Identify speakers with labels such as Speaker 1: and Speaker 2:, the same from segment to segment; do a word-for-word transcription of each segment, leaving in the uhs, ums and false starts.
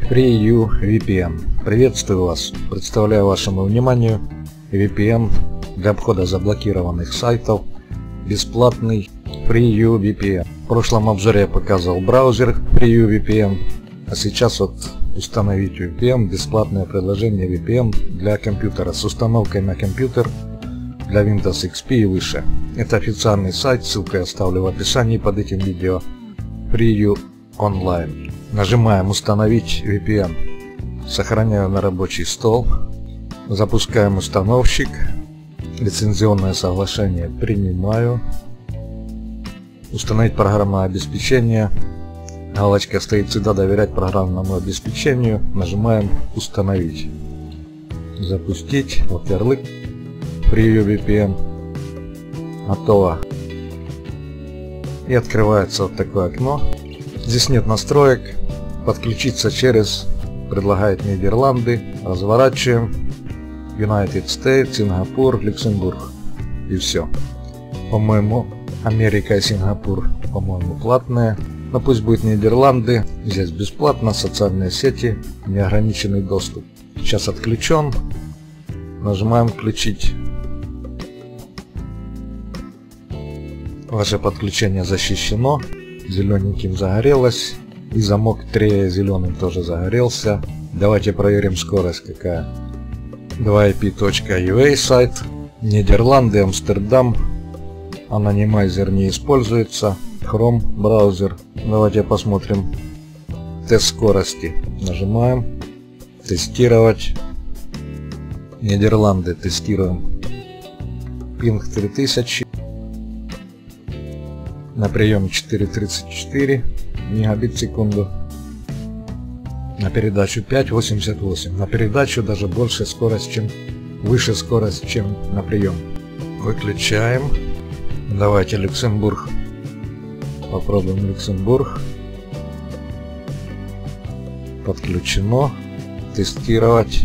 Speaker 1: FreeUVPN. Приветствую вас. Представляю вашему вниманию ви пи эн для обхода заблокированных сайтов. Бесплатный FreeUVPN. В прошлом обзоре я показывал браузер FreeUVPN, а сейчас вот установить ви пи эн, бесплатное приложение ви пи эн для компьютера с установкой на компьютер для Windows икс пи и выше. Это официальный сайт, ссылку я оставлю в описании под этим видео. FreeUOnline. Нажимаем «Установить ви пи эн». Сохраняю на рабочий стол. Запускаем установщик. Лицензионное соглашение принимаю. Установить программное обеспечение. Галочка стоит «Всегда доверять программному обеспечению». Нажимаем «Установить». Запустить. Вот ярлык FreeUVPN. Готово. И открывается вот такое окно. Здесь нет настроек. Подключиться через предлагает Нидерланды. Разворачиваем. United States, Сингапур, Люксембург. И все. По-моему, Америка и Сингапур, по-моему, платные. Но пусть будет Нидерланды. Здесь бесплатно. Социальные сети. Неограниченный доступ. Сейчас отключен. Нажимаем «Включить». Ваше подключение защищено. Зелененьким загорелось. И замок трея зеленым тоже загорелся. Давайте проверим скорость какая. два ай пи точка ю а сайт. Нидерланды, Амстердам. Анонимайзер не используется. Chrome браузер. Давайте посмотрим. Тест скорости. Нажимаем. Тестировать. Нидерланды тестируем. Пинг три тысячи. На прием четыре тридцать четыре мегабит в секунду. На передачу пять восемьдесят восемь. На передачу даже больше скорость, чем выше скорость, чем на прием. Выключаем. Давайте Люксембург. Попробуем Люксембург. Подключено. Тестировать.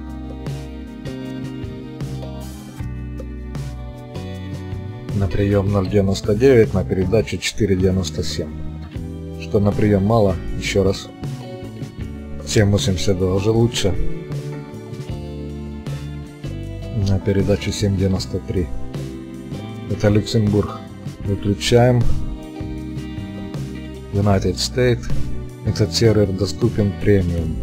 Speaker 1: На прием ноль девяносто девять, на передачу четыре девяносто семь. Что на прием мало, еще раз. семь восемьдесят два уже лучше. На передачу семь девяносто три. Это Люксембург. Выключаем. United States. Этот сервер доступен премиум.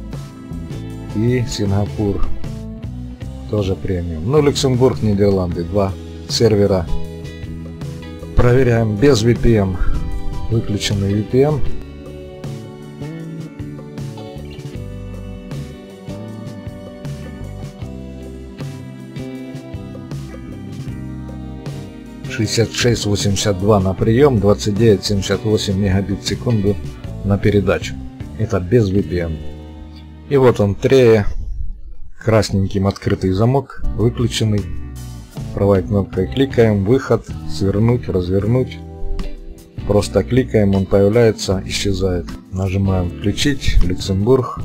Speaker 1: И Сингапур. Тоже премиум. Ну, Люксембург, Нидерланды. Два сервера. Проверяем без ви пи эн. Выключенный ви пи эн. шестьдесят шесть восемьдесят два на прием, двадцать девять семьдесят восемь мегабит в секунду на передачу. Это без ви пи эн. И вот он трея. Красненьким открытый замок. Выключенный. Правой кнопкой кликаем, выход, свернуть, развернуть. Просто кликаем, он появляется, исчезает. Нажимаем «Включить», Люксембург.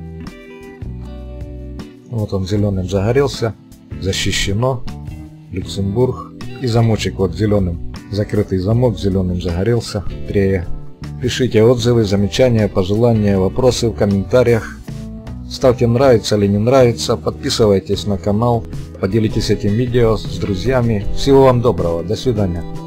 Speaker 1: Вот он зеленым загорелся, защищено, Люксембург. И замочек вот зеленым, закрытый замок зеленым загорелся, трея. Пишите отзывы, замечания, пожелания, вопросы в комментариях. Ставьте нравится или не нравится, подписывайтесь на канал, поделитесь этим видео с друзьями. Всего вам доброго, до свидания.